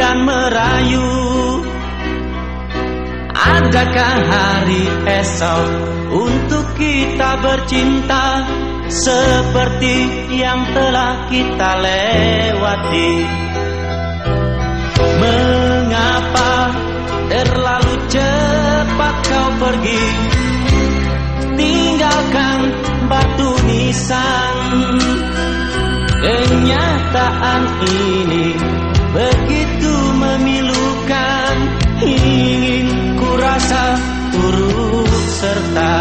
dan merayu. Adakah hari esok untuk kita bercinta seperti yang telah kita lewati? Mengapa terlalu cepat kau pergi, tinggalkan batu nisan? Kenyataan ini begitu memilukan, ingin ku rasa turut serta.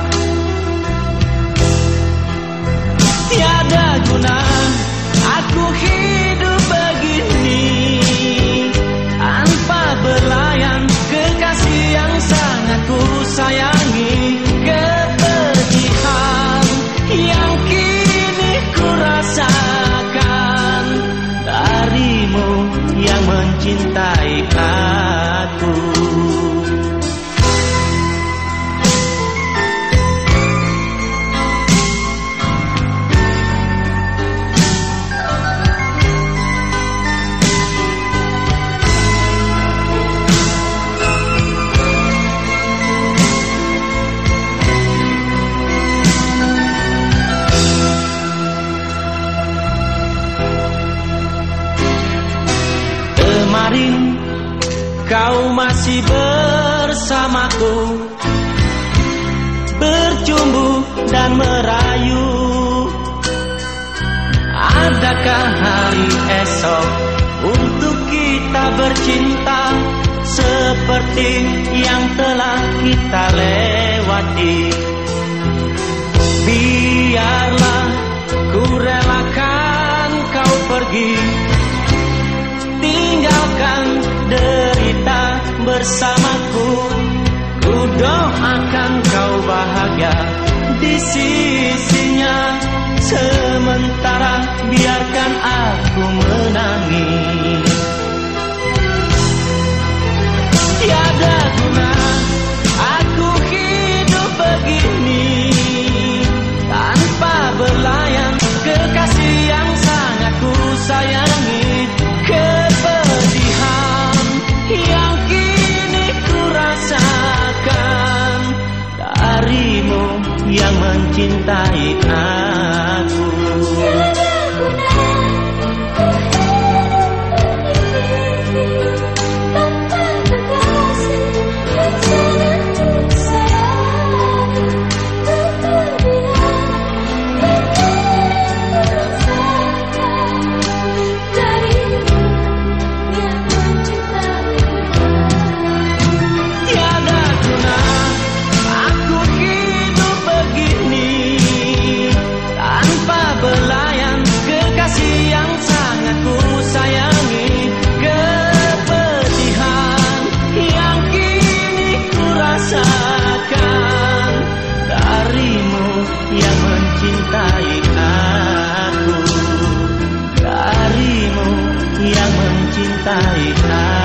Tiada guna aku hidup begini tanpa belayan kekasih yang sangat ku sayangi. Kepedihan yang kini ku rasakan darimu yang mencintai aku. Kemarin kau masih bersamaku, bercumbu dan merayu. Adakah hari esok untuk kita bercinta seperti yang telah kita lewati? Biarlah ku relakan kau pergi, tinggalkan derita bersamaku. Ku doakan kau bahagia di sisinya, sementara biarkan aku menangis. Tiada guna aku hidup begini tanpa belayan kekasih yang sangat ku sayangi. Kepedihan yang kini ku rasakan darimu yang mencintai aku. Cintai aku, darimu yang mencintai aku.